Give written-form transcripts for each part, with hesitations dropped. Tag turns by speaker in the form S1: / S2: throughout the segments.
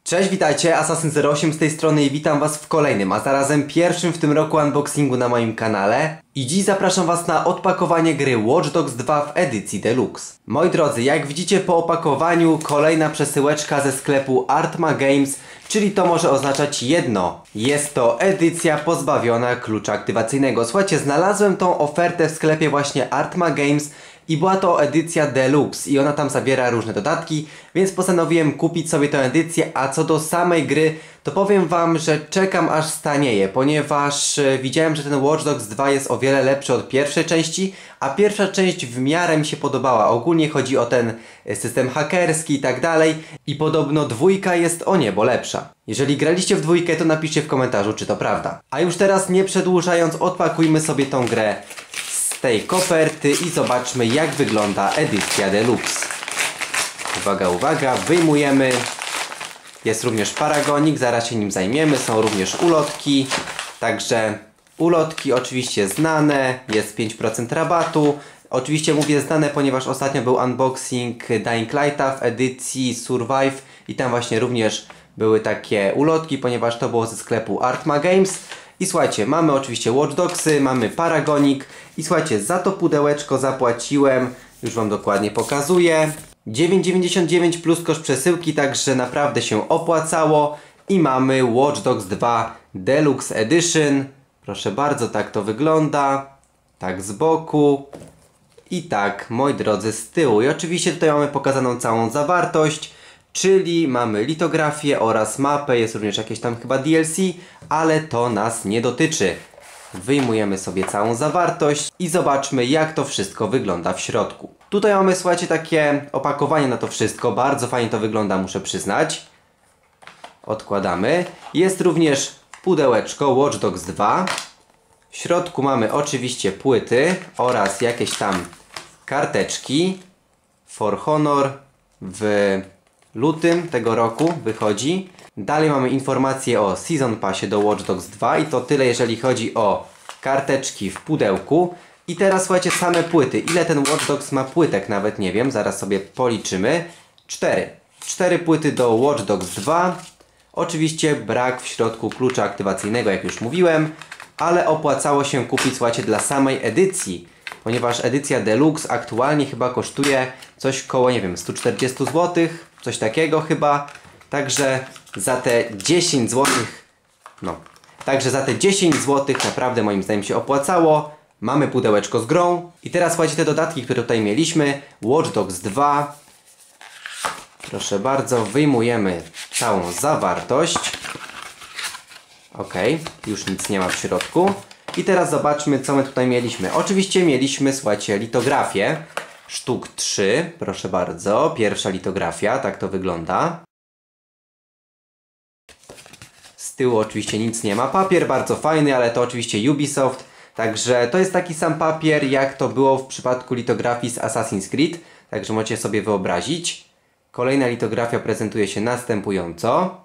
S1: Cześć, witajcie, Assassin08 z tej strony i witam was w kolejnym, a zarazem pierwszym w tym roku unboxingu na moim kanale. I dziś zapraszam was na odpakowanie gry Watch Dogs 2 w edycji Deluxe. Moi drodzy, jak widzicie po opakowaniu, kolejna przesyłeczka ze sklepu Artma Games, czyli to może oznaczać jedno. Jest to edycja pozbawiona klucza aktywacyjnego. Słuchajcie, znalazłem tą ofertę w sklepie właśnie Artma Games i była to edycja Deluxe i ona tam zawiera różne dodatki, więc postanowiłem kupić sobie tę edycję, a co do samej gry, to powiem wam, że czekam aż stanieje, ponieważ widziałem, że ten Watch Dogs 2 jest o wiele lepszy od pierwszej części, a pierwsza część w miarę mi się podobała. Ogólnie chodzi o ten system hakerski i tak dalej i podobno dwójka jest o niebo lepsza. Jeżeli graliście w dwójkę, to napiszcie w komentarzu, czy to prawda. A już teraz nie przedłużając, odpakujmy sobie tą grę z tej koperty i zobaczmy, jak wygląda edycja Deluxe. Uwaga, uwaga, wyjmujemy. Jest również paragonik, zaraz się nim zajmiemy, są również ulotki, także ulotki oczywiście znane, jest 5% rabatu. Oczywiście mówię znane, ponieważ ostatnio był unboxing Dying Lighta w edycji Survive i tam właśnie również były takie ulotki, ponieważ to było ze sklepu Artma Games. I słuchajcie, mamy oczywiście Watch Dogsy, mamy paragonik i słuchajcie, za to pudełeczko zapłaciłem, już wam dokładnie pokazuję, 9,99 plus koszt przesyłki, także naprawdę się opłacało. I mamy Watch Dogs 2 Deluxe Edition. Proszę bardzo, tak to wygląda. Tak z boku. I tak, moi drodzy, z tyłu. I oczywiście tutaj mamy pokazaną całą zawartość, czyli mamy litografię oraz mapę. Jest również jakieś tam chyba DLC, ale to nas nie dotyczy. Wyjmujemy sobie całą zawartość i zobaczmy, jak to wszystko wygląda w środku. Tutaj mamy, słuchajcie, takie opakowanie na to wszystko. Bardzo fajnie to wygląda, muszę przyznać. Odkładamy. Jest również pudełeczko Watch Dogs 2. W środku mamy oczywiście płyty oraz jakieś tam karteczki. For Honor w lutym tego roku wychodzi. Dalej mamy informacje o Season Passie do Watch Dogs 2 i to tyle, jeżeli chodzi o karteczki w pudełku. I teraz słuchajcie, same płyty. Ile ten Watch Dogs ma płytek? Nawet nie wiem, zaraz sobie policzymy. 4. 4 płyty do Watch Dogs 2. Oczywiście brak w środku klucza aktywacyjnego, jak już mówiłem, ale opłacało się kupić, słuchajcie, dla samej edycji, ponieważ edycja Deluxe aktualnie chyba kosztuje coś koło, nie wiem, 140 zł, coś takiego chyba. Także za te 10 zł, także za te 10 zł naprawdę moim zdaniem się opłacało. Mamy pudełeczko z grą. I teraz słuchajcie, te dodatki, które tutaj mieliśmy. Watch Dogs 2. Proszę bardzo, wyjmujemy całą zawartość. Ok, już nic nie ma w środku. I teraz zobaczmy, co my tutaj mieliśmy. Oczywiście mieliśmy, słuchajcie, litografię. Sztuk 3, proszę bardzo. Pierwsza litografia, tak to wygląda. Z tyłu oczywiście nic nie ma. Papier bardzo fajny, ale to oczywiście Ubisoft. Także to jest taki sam papier, jak to było w przypadku litografii z Assassin's Creed. Także możecie sobie wyobrazić. Kolejna litografia prezentuje się następująco.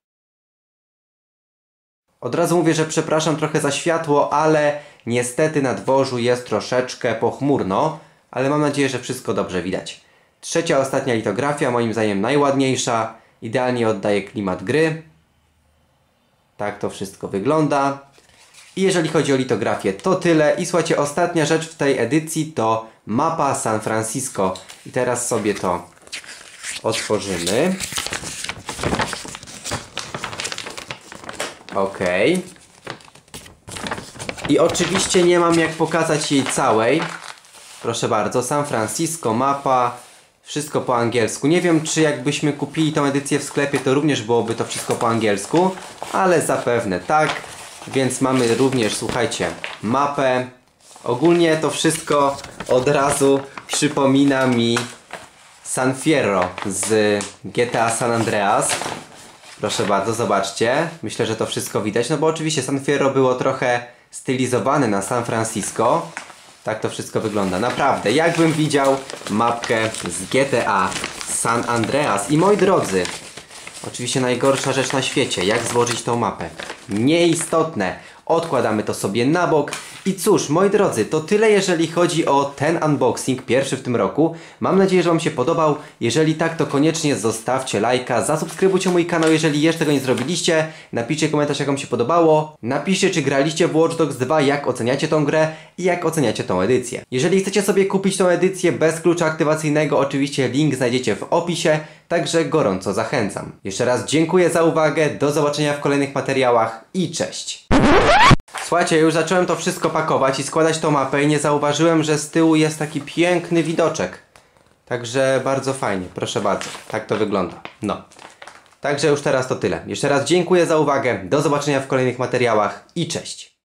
S1: Od razu mówię, że przepraszam trochę za światło, ale niestety na dworzu jest troszeczkę pochmurno. Ale mam nadzieję, że wszystko dobrze widać. Trzecia, ostatnia litografia, moim zdaniem najładniejsza. Idealnie oddaje klimat gry. Tak to wszystko wygląda. I jeżeli chodzi o litografię, to tyle. I słuchajcie, ostatnia rzecz w tej edycji to mapa San Francisco. I teraz sobie to otworzymy. Ok. I oczywiście nie mam jak pokazać jej całej. Proszę bardzo, San Francisco, mapa, wszystko po angielsku. Nie wiem, czy jakbyśmy kupili tą edycję w sklepie, to również byłoby to wszystko po angielsku, ale zapewne tak. Więc mamy również, słuchajcie, mapę. Ogólnie to wszystko od razu przypomina mi San Fierro z GTA San Andreas. Proszę bardzo, zobaczcie. Myślę, że to wszystko widać, no bo oczywiście San Fierro było trochę stylizowane na San Francisco. Tak to wszystko wygląda. Naprawdę, jakbym widział mapkę z GTA San Andreas. I moi drodzy, oczywiście najgorsza rzecz na świecie, jak złożyć tą mapę. Nieistotne. Odkładamy to sobie na bok. I cóż, moi drodzy, to tyle jeżeli chodzi o ten unboxing, pierwszy w tym roku. Mam nadzieję, że Wam się podobał. Jeżeli tak, to koniecznie zostawcie lajka, zasubskrybujcie mój kanał, jeżeli jeszcze tego nie zrobiliście. Napiszcie komentarz, jak Wam się podobało. Napiszcie, czy graliście w Watch Dogs 2, jak oceniacie tą grę i jak oceniacie tą edycję. Jeżeli chcecie sobie kupić tą edycję bez klucza aktywacyjnego, oczywiście link znajdziecie w opisie, także gorąco zachęcam. Jeszcze raz dziękuję za uwagę, do zobaczenia w kolejnych materiałach i cześć! Słuchajcie, już zacząłem to wszystko pakować i składać tą mapę i nie zauważyłem, że z tyłu jest taki piękny widoczek. Także bardzo fajnie, proszę bardzo, tak to wygląda. No, także już teraz to tyle. Jeszcze raz dziękuję za uwagę, do zobaczenia w kolejnych materiałach i cześć!